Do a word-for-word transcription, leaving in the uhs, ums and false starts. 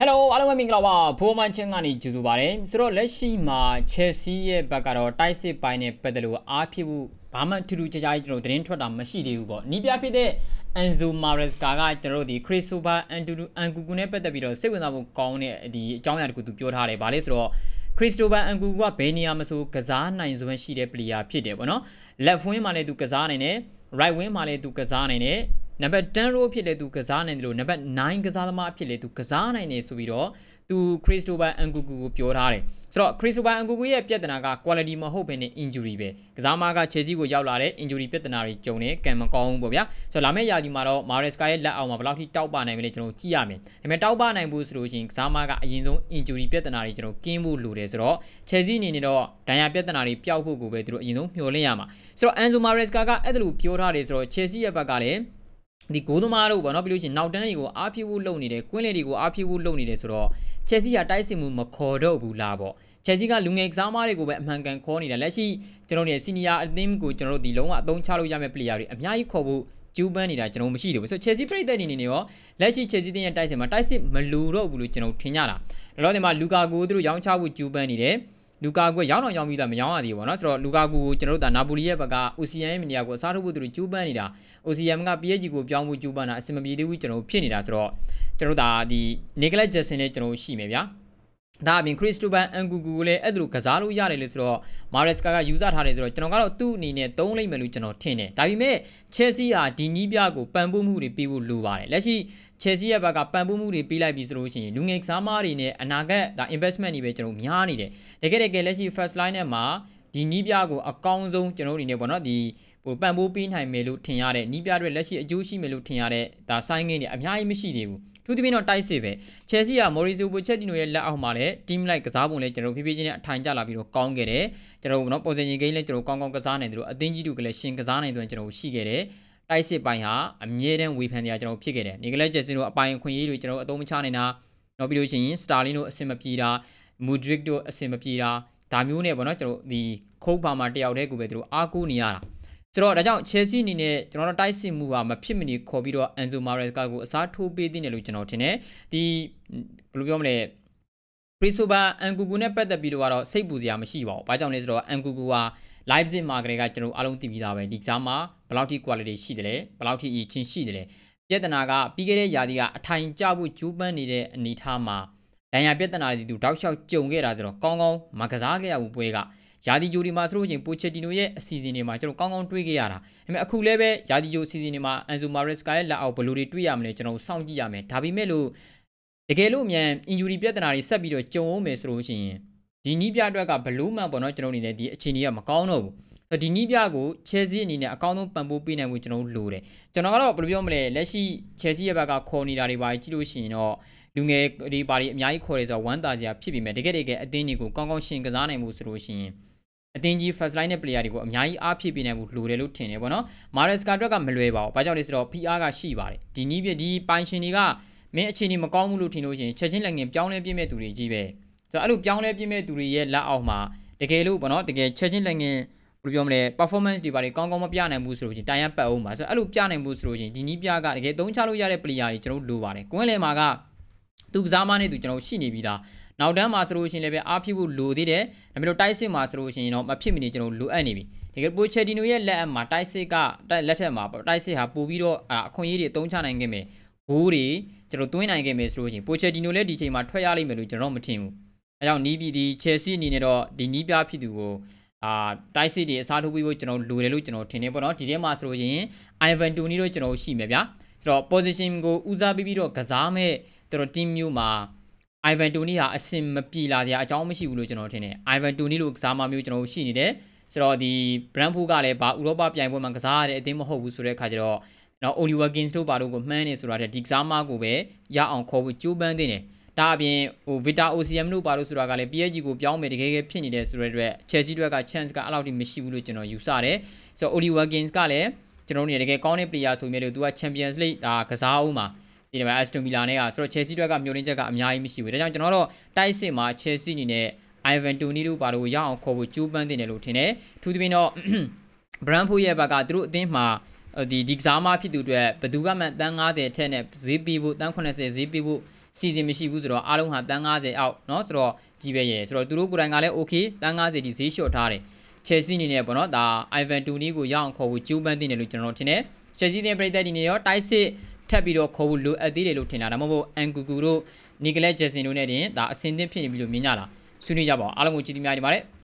Hello အားလုံးပဲမင်္ဂလာပါဖိုးမန်းချင်းကနေကြိုဆိုပါရစေဆိုတော့လက်ရှိမှာ Chelsea ရဲ့ဘက်ကတော့တိုက်စစ်ပိုင်းနဲ့ပတ်သက်လို့အားဖြစ်မှုဘာမှထူးထူးခြားခြားကျွန်တော်သတင်းထွက်တာမရှိသေးဘူးပေါ့နီးပြဖြစ်တဲ့ Enzo Maresca ကကျွန်တော်တို့ဒီ Christopher Nkunku နဲ့ပတ်သက်ပြီးတော့စိတ်ဝင်စားဖို့ကောင်းတဲ့ဒီအကြောင်းအရာတခုသူပြောထားတယ်ဗာလေဆိုတော့ Christopher Nkunku ကဘယ်နေရာမှာဆိုကစားနိုင်စွမ်းရှိတဲ့ player ဖြစ်တယ်ပေါ့နော် left wing မှာလည်းသူကစားနိုင်တယ် right wing မှာလည်းသူကစားနိုင်တယ်နံပါတ်ten ရိုးဖြစ်လေသူကစားနိုင်တယ်လို့နံပါတ်nineကစားသမားဖြစ်လေသူကစားနိုင်တယ်ဆိုပြီးတော့သူ Christopher Nkunku ကိုပြောထားတယ်ဆိုတော့ Christopher Nkunku ရဲ့ပြဿနာက quality မဟုတ်ဘဲနဲ့ injury ပဲကစားသမားက Chelsea ကိုရောက်လာတဲ့ injury ပြဿနာတွေကြုံတယ်ကံမကောင်းဘူးပေါ့ဗျာဆိုတော့လာမယ့်ရာသီမှာတော့ Maresca ရဲ့လက်အောက်မှာဘယ်လောက်ထိတောက်ပနိုင်မလဲကျွန်တော်ကြည့်ရမယ်ဒါပေမဲ့တောက်ပနိုင်ဖို့ဆိုလို့ရှိရင်ကစားသမားကအရင်ဆုံး injury ပြဿနာတွေကျွန်တော်ကင်းဖို့လိုတယ်ဆိုတော့ Chelsea အနေနဲ့တော့ဒဏ်ရာပြဿနာတွေပျောက်ဖို့ကိုပဲသူတို့အရင်ဆုံးမျှော်လင့်ရမှာဆိုတော့ Enzo Maresca ကအဲ့ဒါလိုပြောထားတယ်ဆိုတော့ Chelsea ရဲ့ဘက်ကလည်းဒီဂိုးသမားတို့ပေါ့နော်ပြီးလို့ရှိရင်နောက်တန်းတွေကိုအားဖြစ်ဖို့လုပ်နေတယ်ကွင်းလေတွေကိုအားဖြစ်ဖို့လုပ်နေတယ်ဆိုတော့ Chelsea ကတိုက်စစ်မှုမခေါ်တော့ဘူးလားပေါ့ Chelsea ကလူငယ်ကစားသမားတွေကိုပဲအမှန်ကန်ခေါ်နေတာလက်ရှိကျွန်တော်တို့ရဲ့ senior အသင်းကိုကျွန်တော်တို့ဒီလုံးဝအသုံးချလို့ရမယ့် player တွေအများကြီးခေါ်ဖို့ကျူးပန်းနေတာကျွန်တော်မရှိဘူးဆိုတော့ Chelsea ပြည်သက်နေနေရောလက်ရှိ Chelsea တင်းရဲ့တိုက်စစ်မှာတိုက်စစ်မလူတော့ဘူးလို့ကျွန်တော်ထင်ကြတာလောလောဆယ်မှာလူကာကိုသူတို့ရောင်းချဖို့ကျူးပန်းနေတယ်လူကာကိုရောင်းအောင်ရောင်းပြီးသားမရောင်းရသေးဘူးပေါ့နော်ဆိုတော့လူကာကိုကျွန်တော်တို့ဒါနာပိုလီရဲ့ဘက်က O C M ရဲ့နေရာကိုအစားထိုးဖို့သူတို့ကျူးပန်းနေတာ O C M က P S G ကိုပြောင်းဖို့ကျူးပန်းတာအစမပြေသေးဘူးကျွန်တော်ဖြစ်နေတာဆိုတော့ကျွန်တော်တို့ဒါဒီ Nicolas Jackson နဲ့ကျွန်တော်ရှိမယ်ဗျာဒါအပြင် Christopher Nkunku ကိုလည်းအဲ့လိုကစားလို့ရတယ်လို့ဆိုတော့ Maresca ကယူဆထားတယ်ဆိုတော့ကျွန်တော်ကတော့သူ့အနေနဲ့သုံးလိုက်မယ်လို့ကျွန်တော်ထင်တယ်ဒါပေမဲ့ Chelsea ဟာဒီနီးပြကိုပံ့ပိုးမှုတွေပေးဖို့လိုပါတယ်လက်ရှိ Chelsea ရဲ့ဘက်ကပံ့ပိုးမှုတွေပေးလိုက်ပြီဆိုလို့ရှိရင်လူငယ်ကစားသမားတွေနဲ့အနာဂတ်ဒါ investment တွေပဲကျွန်တော်များနေတယ်တကယ်တကယ်လက်ရှိ first line နဲ့မှာဒီနီးပြကိုအကောင်းဆုံးကျွန်တော်တို့အနေနဲ့ပေါ့နော်ဒီဟိုပံ့ပိုးပေးနိုင်မယ်လို့ထင်ရတဲ့နီးပြတွေလက်ရှိအကျိုးရှိမယ်လို့ထင်ရတဲ့ဒါဆိုင်းငင်းတွေအများကြီးမရှိသေးဘူးသူတပင်းတော့တိုက်စစ်ပဲ Chelsea က Mauricio Pochettino ရဲ့လက်အောက်မှာလည်း team like ကစားပုံလည်းကျွန်တော်ဖြည်းဖြည်းချင်းနဲ့အထိုင်ကျလာပြီးတော့ကောင်းခဲ့တယ်ကျွန်တော်နော် position game လည်းကျွန်တော်ကောင်းကောင်းကစားနိုင်တယ်လို့အသင်းကြီးတို့ကလည်းရှင်ကစားနိုင်တယ်ကျွန်တော်ရှိခဲ့တယ်တိုက်စစ်ပိုင်းဟာအမြဲတမ်းဝေဖန်တရားကျွန်တော်ဖြစ်ခဲ့တယ် Nicolas Jackson တို့အပိုင်ခွင့်ရေးတွေကျွန်တော်အသုံးမချနိုင်တာနောက်ပြီးလို့ရှိရင် Sterling တို့အဆင်မပြေတာ Mudryk တို့အဆင်မပြေတာဒါမျိုးနဲ့ပေါ့နော်ကျွန်တော်ဒီခုတ်ပါမှာတယောက်တည်းကိုပဲသူတို့အားကိုးနေရတာဆိုတော့ဒါကြောင့် Chelsea အနေနဲ့ကျွန်တော်တို့တိုက်စစ်မှုကမဖြစ်မနေခေါ်ပြီးတော့ Enzo Maresca ကိုအစားထိုးပေးသင့်တယ်လို့ကျွန်တော်ထင်တယ်ဒီဘယ်လိုပြောမလဲ Christopher Nkunku နဲ့ပတ်သက်ပြီးတော့စိတ်ပူစရာမရှိပါဘူး။ဘာကြောင့်လဲဆိုတော့ Nkunku က Leipzig မှာကလေးကကျွန်တော်အားလုံးသိပြီးသားပဲဒီကြားမှာဘယ်လောက်ထိ quality ရှိတယ်လဲဘယ်လောက်ထိအရေးချင်းရှိတယ်လဲပြဿနာကပြီးခဲ့တဲ့ရာသီကအထိုင်ကျဖို့ကျူးပန်းနေတဲ့အနေအထားမှာဒဏ်ရာပြဿနာတွေသူတောက်လျှောက်ကြုံခဲ့တာဆိုတော့ကောင်းကောင်းမကစားခဲ့ရဘူးပွဲကရာသီဂျိုဒီမှာဆိုလို့ချင်း Pochettino ရဲ့အစီအစဉ်တွေမှာကျွန်တော်ကောင်းကောင်းတွေးခဲ့ရတာဒါပေမဲ့အခုလည်းပဲရာသီဂျိုအစီအစဉ်တွေမှာ Enzo Maresca ရဲ့လက်အောက်ဘယ်လိုတွေတွေးရမလဲကျွန်တော်စောင့်ကြည့်ရမယ်ဒါပေမဲ့လို့တကယ်လို့အမြန် injury ပြဿနာတွေဆက်ပြီးတော့ကြုံအောင်မယ်ဆိုလို့ရှိရင်ဒီနီးပြအတွက်ကဘလူးမှန်ပေါ့နော်ကျွန်တော်အနေနဲ့ဒီအခြေအနေကမကောင်းတော့ဘူးဒီနီးပြကို Chelsea အနေနဲ့အကောင်းဆုံးပံ့ပိုးပေးနိုင်ဖို့ကျွန်တော်လိုတယ်ကျွန်တော်ကတော့ဘယ်လိုပြောမလဲလက်ရှိ Chelsea ရဲ့ဘက်ကခေါ်နေတာတွေပါကြည့်လို့ရှိရင်တော့လူငယ်တွေပါတွေအများကြီးခေါ်တယ်ဆိုတော့ဝမ်းသာစရာဖြစ်ပြီမဲ့တကယ်တကယ်အသင်းတွေကိုကောင်းကောင်းရှင်ကစားနိုင်မှုဆိုလို့ရှိရင်အသင်းကြီး first line နဲ့ player တွေကိုအများကြီးအားဖြည့်ပေးနိုင်ဖို့လိုတယ်လို့ထင်တယ်ပေါ့နော် Maresca အတွက်ကမလွယ်ပါဘူးဘာကြောင့်လဲဆိုတော့ P R ကရှိပါတယ်ဒီနီးပြဒီပိုင်ရှင်တွေကမင်းအခြေအနေမကောင်းဘူးလို့ထင်လို့ရှိရင်ချက်ချင်းလက်ငင်ပြောင်းလဲပြည့်မဲ့သူတွေကြီးပဲဆိုတော့အဲ့လိုပြောင်းလဲပြည့်မဲ့သူတွေရဲ့လက်အောက်မှာတကယ်လို့ပေါ့နော်တကယ်ချက်ချင်းလက်ငင်ဘယ်လိုပြောမလဲ performance တွေပါတွေကောင်းကောင်းမပြနိုင်ဘူးဆိုလို့ရှိရင်တိုင်ရပတ်အောင်ပါဆိုတော့အဲ့လိုပြနိုင်ဘူးဆိုလို့ရှိရင်ဒီနီးပြကတကယ်သုံးချလို့ရတဲ့ player တွေကျွန်တော်လိုပါတယ်ကွင်းလယ်မှာကသူကစားမနဲ့သူကျွန်တော်ရှိနေပြီးသားနောက်တန်းမှာဆိုလို့ရှိရင်လည်းပဲအားဖြစ်ဖို့လိုသေးတယ်ဒါပေမဲ့တိုက်စစ်မှာဆိုလို့ရှိရင်တော့မဖြစ်မနေကျွန်တော်လိုအပ်နေပြီတကယ် Pochettino ရဲ့လက်အပ်မှာတိုက်စစ်ကလက်ထက်မှာတိုက်စစ်ဟာပို့ပြီးတော့အခွင့်အရေးတွေအသုံးချနိုင်ခဲ့မယ်ဂိုးတွေကျွန်တော်တွင်းနိုင်ခဲ့မယ်ဆိုလို့ရှိရင် Pochettino လည်းဒီချိန်မှာထွက်ရလိမ့်မယ်လို့ကျွန်တော်မထင်ဘူးအဲကြောင့်နီးပြီးဒီ Chelsea အနေနဲ့တော့ဒီနီးပြဖြစ်သူကိုအာတိုက်စစ်တွေအစားထိုးပြီးဖို့ကျွန်တော်လိုတယ်လို့ကျွန်တော်ထင်တယ်ပေါ့နော်ဒီထဲမှာဆိုလို့ရှိရင် Ivan Toney တို့ကျွန်တော်ရှိမယ်ဗျာဆိုတော့ position ကိုဦးစားပေးပြီးတော့ကစားမဲ့ကျွန်တော် team မျိုးမှာ Ivan Toney ဟာအဆင်မပြေလာတဲ့အကြောင်းမရှိဘူးလို့ကျွန်တော်ထင်တယ် Ivan Toney လို့ကစားမမျိုးကျွန်တော်ရှိနေတယ်ဆိုတော့ဒီ Brentford ကလည်းဘာဥရောပပြိုင်ပွဲမှာကစားရတဲ့အသင်းမဟုတ်ဘူးဆိုတဲ့အခါကျတော့နော် Oli Watkins တို့ဘာလို့ကိုမှန်းနေဆိုတာတဲ့ဒီကစားမကိုပဲရအောင်ခေါ်ဖို့ကြိုးပမ်းသင့်တယ်ဒါအပြင်ဟို Victor O C M တို့ဘာလို့ဆိုတာကလည်း P S G ကိုပြောင်းမယ်တကယ်ကဖြစ်နေတဲ့ဆိုတဲ့အတွက် Chelsea တို့က chance ကအဲ့လောက်ထိမရှိဘူးလို့ကျွန်တော်ယူဆတယ်ဆိုတော့ Oli Watkins ကလည်းကျွန်တော်တို့နေတကယ်ကောင်းတဲ့ player ဆိုမြဲလို့သူက Champions League ဒါကစားအောင်မှာဒီမှာ Aston Villa နဲ့ကဆိုတော့ Chelsea တို့ကမျိုးရင်းချက်ကအများကြီးမရှိဘူးဒါကြောင့်ကျွန်တော်တို့တိုက်စစ်မှာ Chelsea အနေနဲ့ Ivan Toney တို့ဘာလို့ရအောင်ခေါ်ဖို့ကြိုးပမ်းသင့်တယ်လို့ထင်တယ်ထူးသဖြင့်တော့ Brentford ရဲ့ဘက်ကသူတို့အသင်းမှာဒီဒီကစားမဖြစ်သူတွေဘယ်သူကမှတန်း၅၀ထက်နဲ့ဈေးပေးဖို့တန်း၇၀ဈေးပေးဖို့စီစဉ်မရှိဘူးဆိုတော့အားလုံးဟာတန်း၅၀အောက်เนาะဆိုတော့ကြီးပဲရဲ့ဆိုတော့သူတို့ကိုယ်တိုင်ကလည်း okay တန်း၅၀ဒီဈေးလျှော့ထားတယ် Chelsea အနေနဲ့ပေါ့နော်ဒါ Ivan Toney ကိုရအောင်ခေါ်ဖို့ကြိုးပမ်းတင်တယ်လို့ကျွန်တော်ထင်တယ် Chelsea တဲ့ပြည်သက်ဒီနေရောတိုက်စစ်ထပ်ပြီးတော့ခေါ်ဖို့လိုအပ်သေးတယ်လို့ထင်တာဒါမှမဟုတ် Nkunku တို့ Nicolas Jackson တို့နဲ့တင်ဒါအဆင်သင့်ဖြစ်နေပြီလို့မြင်ကြလားဆွေးနွေးကြပါအောင်အားလုံးကိုကြည့်ပြီးများနေပါတယ်